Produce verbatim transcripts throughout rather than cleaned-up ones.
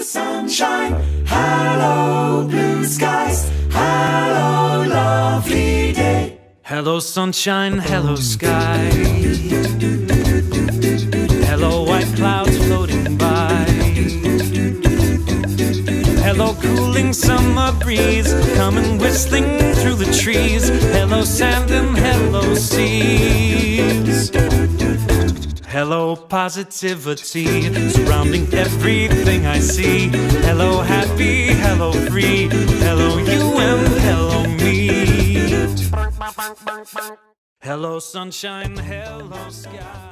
sunshine, hello blue skies, hello lovely day. Hello sunshine, hello sky, hello white clouds floating by, hello cooling summer breeze coming whistling through the trees, hello sand and hello seas. Hello positivity surrounding everything I see. Hello happy, hello free, hello you and hello me. Hello sunshine, hello sky.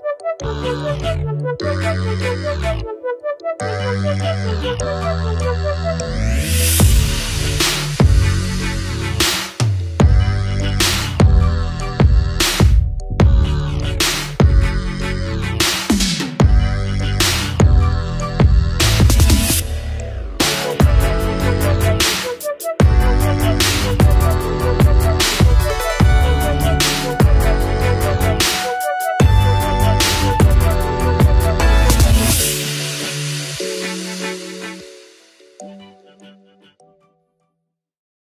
Thank you.